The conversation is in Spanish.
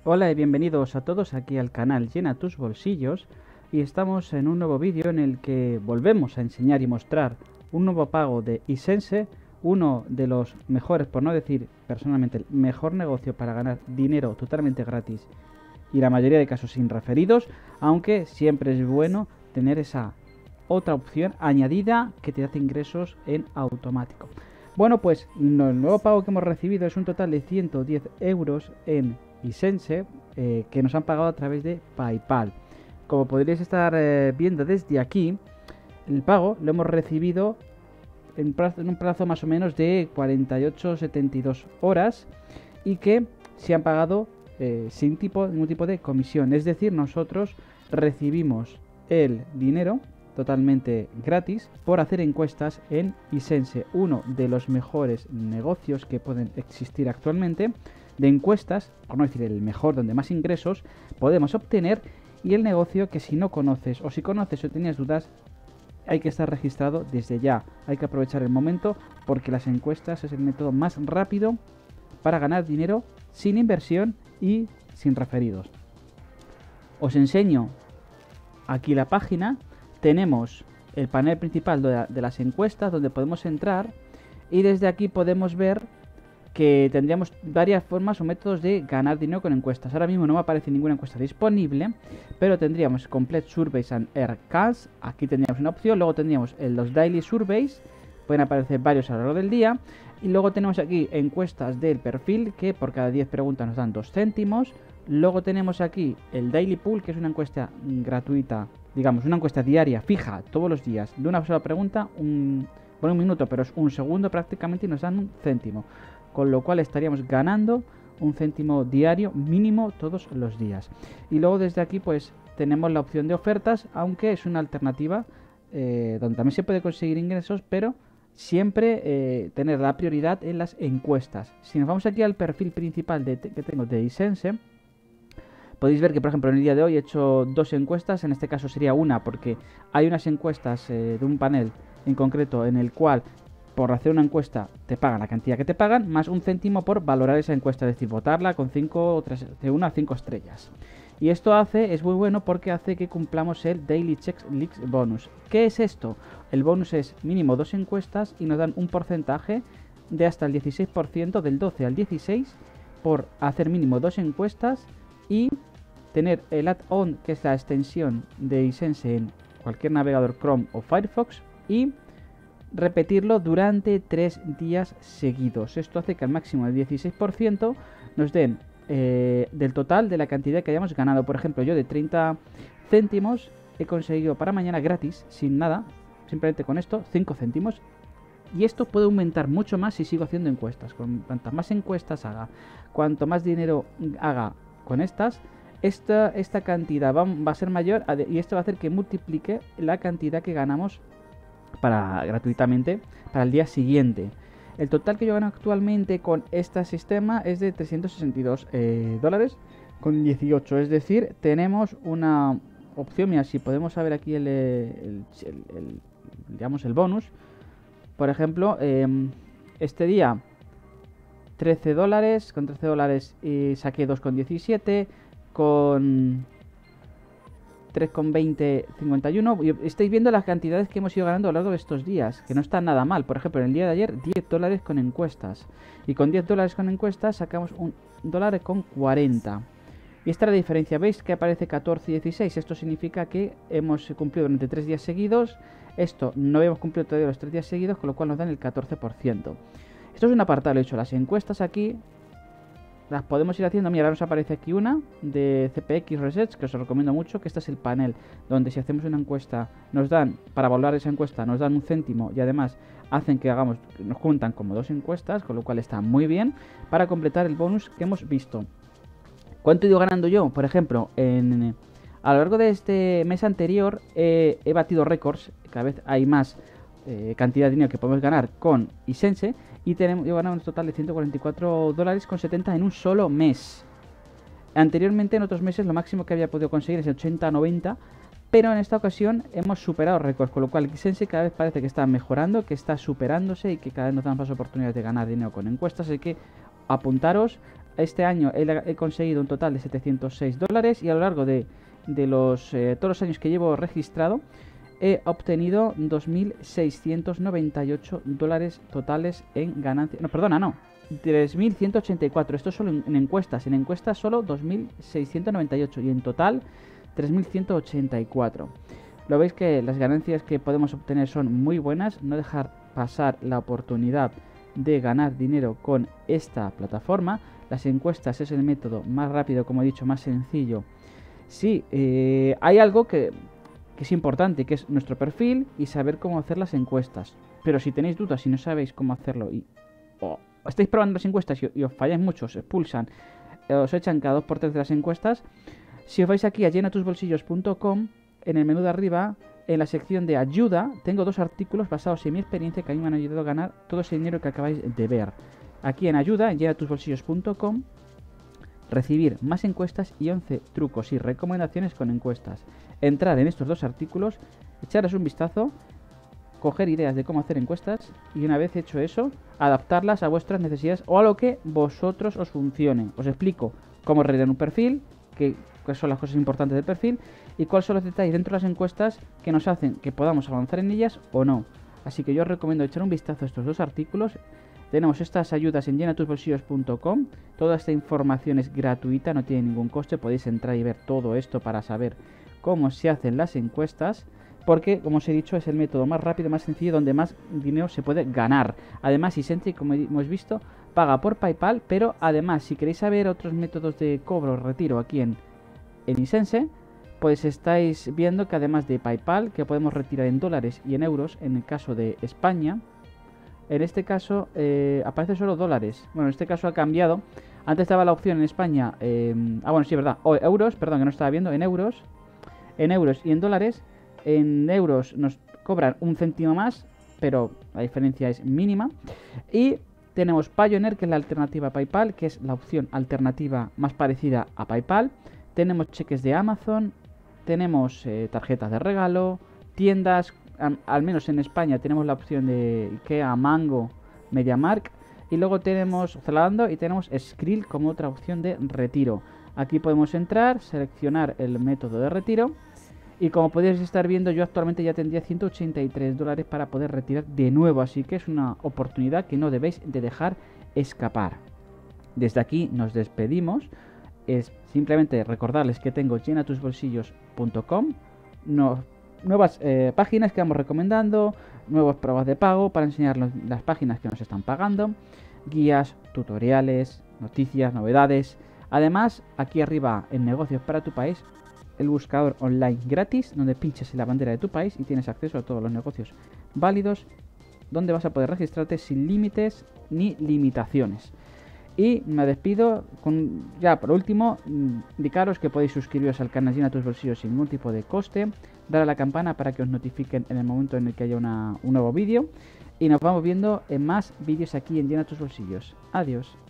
Hola y bienvenidos a todos aquí al canal Llena tus bolsillos, y estamos en un nuevo vídeo en el que volvemos a enseñar y mostrar un nuevo pago de iSense, uno de los mejores, por no decir personalmente el mejor negocio para ganar dinero totalmente gratis y la mayoría de casos sin referidos, aunque siempre es bueno tener esa otra opción añadida que te hace ingresos en automático. Bueno, pues el nuevo pago que hemos recibido es un total de 110 euros en iSense, que nos han pagado a través de PayPal. Como podréis estar viendo desde aquí, el pago lo hemos recibido en un plazo más o menos de 48-72 horas, y que se han pagado sin ningún tipo de comisión. Es decir, nosotros recibimos el dinero totalmente gratis por hacer encuestas en iSense, uno de los mejores negocios que pueden existir actualmente de encuestas, por no decir el mejor, donde más ingresos podemos obtener, y el negocio que si no conoces, o si conoces o tenías dudas, hay que estar registrado desde ya. Hay que aprovechar el momento, porque las encuestas es el método más rápido para ganar dinero sin inversión y sin referidos. Os enseño aquí la página. Tenemos el panel principal de las encuestas, donde podemos entrar, y desde aquí podemos ver que tendríamos varias formas o métodos de ganar dinero con encuestas. Ahora mismo no me aparece ninguna encuesta disponible, pero tendríamos Complete Surveys and Earn Cash. Aquí tendríamos una opción. Luego tendríamos los Daily Surveys, pueden aparecer varios a lo largo del día. Y luego tenemos aquí encuestas del perfil, que por cada 10 preguntas nos dan 2 céntimos. Luego tenemos aquí el Daily Pool, que es una encuesta gratuita, digamos, una encuesta diaria fija todos los días de una sola pregunta, por un minuto, pero es un segundo prácticamente, y nos dan 1 céntimo. Con lo cual estaríamos ganando 1 céntimo diario mínimo todos los días. Y luego desde aquí pues tenemos la opción de ofertas, aunque es una alternativa donde también se puede conseguir ingresos, pero siempre tener la prioridad en las encuestas. Si nos vamos aquí al perfil principal que tengo de iSense, podéis ver que, por ejemplo, en el día de hoy he hecho 2 encuestas. En este caso sería una, porque hay unas encuestas de un panel en concreto en el cual por hacer una encuesta te pagan la cantidad que te pagan, más 1 céntimo por valorar esa encuesta, es decir, votarla con 5 de 1 a 5 estrellas. Y esto es muy bueno porque hace que cumplamos el Daily Checks Leaks Bonus. ¿Qué es esto? El bonus es mínimo 2 encuestas y nos dan un porcentaje de hasta el 16%, del 12 al 16, por hacer mínimo 2 encuestas y tener el add-on, que es la extensión de iSense en cualquier navegador Chrome o Firefox, y repetirlo durante 3 días seguidos. Esto hace que al máximo del 16% nos den del total de la cantidad que hayamos ganado. Por ejemplo, yo de 30 céntimos he conseguido para mañana gratis, sin nada, simplemente con esto, 5 céntimos. Y esto puede aumentar mucho más si sigo haciendo encuestas. Cuantas más encuestas haga, cuanto más dinero haga con estas, esta cantidad va a ser mayor, y esto va a hacer que multiplique la cantidad que ganamos gratuitamente para el día siguiente. El total que yo gano actualmente con este sistema es de 362 dólares con 18. Es decir, tenemos una opción. Mira, si podemos saber aquí digamos el bonus. Por ejemplo, este día 13 dólares. Con 13 dólares saqué 2,17. Con 3,20, 51. Y estáis viendo las cantidades que hemos ido ganando a lo largo de estos días, que no está nada mal. Por ejemplo, en el día de ayer 10 dólares con encuestas, y con 10 dólares con encuestas sacamos $1,40. Y esta es la diferencia. ¿Veis que aparece 14 y 16? Esto significa que hemos cumplido durante 3 días seguidos. Esto no habíamos cumplido todavía los 3 días seguidos, con lo cual nos dan el 14%. Esto es un apartado. Lo he hecho las encuestas aquí. Las podemos ir haciendo. Mira, ahora nos aparece aquí una de CPX Research, que os recomiendo mucho, que este es el panel donde si hacemos una encuesta nos dan, para valorar esa encuesta, nos dan 1 céntimo, y además hacen que nos juntan como 2 encuestas, con lo cual está muy bien para completar el bonus que hemos visto. ¿Cuánto he ido ganando yo? Por ejemplo, a lo largo de este mes anterior he batido récords. Cada vez hay más cantidad de dinero que podemos ganar con iSense, y yo ganado un total de 144 dólares con 70 en un solo mes. Anteriormente, en otros meses, lo máximo que había podido conseguir es 80-90, pero en esta ocasión hemos superado récords, con lo cual iSense cada vez parece que está mejorando, que está superándose, y que cada vez nos dan más oportunidades de ganar dinero con encuestas. Así que apuntaros este año he conseguido un total de 706 dólares y a lo largo de todos los años que llevo registrado he obtenido 2.698 dólares totales en ganancias. No, perdona, no. 3.184. Esto solo en encuestas. En encuestas solo 2.698 y en total 3.184. Lo veis que las ganancias que podemos obtener son muy buenas. No dejar pasar la oportunidad de ganar dinero con esta plataforma. Las encuestas es el método más rápido, como he dicho, más sencillo. Sí, hay algo que es importante, que es nuestro perfil y saber cómo hacer las encuestas. Pero si tenéis dudas y no sabéis cómo hacerlo y estáis probando las encuestas y os falláis mucho, os expulsan, os echan cada 2×3 de las encuestas, si os vais aquí a llenatusbolsillos.com, en el menú de arriba, en la sección de ayuda, tengo 2 artículos basados en mi experiencia que a mí me han ayudado a ganar todo ese dinero que acabáis de ver. Aquí en ayuda, en llenatusbolsillos.com, recibir más encuestas y 11 trucos y recomendaciones con encuestas. Entrar en estos 2 artículos, echarles un vistazo, coger ideas de cómo hacer encuestas y una vez hecho eso, adaptarlas a vuestras necesidades o a lo que vosotros os funcione. Os explico cómo rellenar un perfil, cuáles son las cosas importantes del perfil y cuáles son los detalles dentro de las encuestas que nos hacen que podamos avanzar en ellas o no. Así que yo os recomiendo echar un vistazo a estos 2 artículos. Tenemos estas ayudas en llenatusbolsillos.com. Toda esta información es gratuita, no tiene ningún coste. Podéis entrar y ver todo esto para saber cómo se hacen las encuestas. Porque, como os he dicho, es el método más rápido, más sencillo, donde más dinero se puede ganar. Además, Isense, como hemos visto, paga por PayPal. Pero además, si queréis saber otros métodos de cobro o retiro aquí en Isense, pues estáis viendo que además de PayPal, que podemos retirar en dólares y en euros, en el caso de España, en este caso aparece solo dólares. Bueno, en este caso ha cambiado. Antes estaba la opción en España. Bueno, sí, verdad. O euros, perdón, que no estaba viendo. En euros y en dólares. En euros nos cobran un céntimo más, pero la diferencia es mínima. Y tenemos Payoneer, que es la alternativa a PayPal, que es la opción alternativa más parecida a PayPal. Tenemos cheques de Amazon. Tenemos tarjetas de regalo, tiendas. Al menos en España tenemos la opción de IKEA, Mango, MediaMarkt. Y luego tenemos Zalando y tenemos Skrill como otra opción de retiro. Aquí podemos entrar, seleccionar el método de retiro. Y como podéis estar viendo, yo actualmente ya tendría 183 dólares para poder retirar de nuevo. Así que es una oportunidad que no debéis de dejar escapar. Desde aquí nos despedimos. Es simplemente recordarles que tengo llenatusbolsillos.com. Nuevas páginas que vamos recomendando, nuevas pruebas de pago para enseñarles las páginas que nos están pagando, guías, tutoriales, noticias, novedades. Además, aquí arriba en negocios para tu país, el buscador online gratis, donde pinches en la bandera de tu país y tienes acceso a todos los negocios válidos, donde vas a poder registrarte sin límites ni limitaciones. Y me despido ya por último, indicaros que podéis suscribiros al canal Llena tus bolsillos sin ningún tipo de coste, dar a la campana para que os notifiquen en el momento en el que haya un nuevo vídeo, y nos vamos viendo en más vídeos aquí en Llena tus bolsillos. Adiós.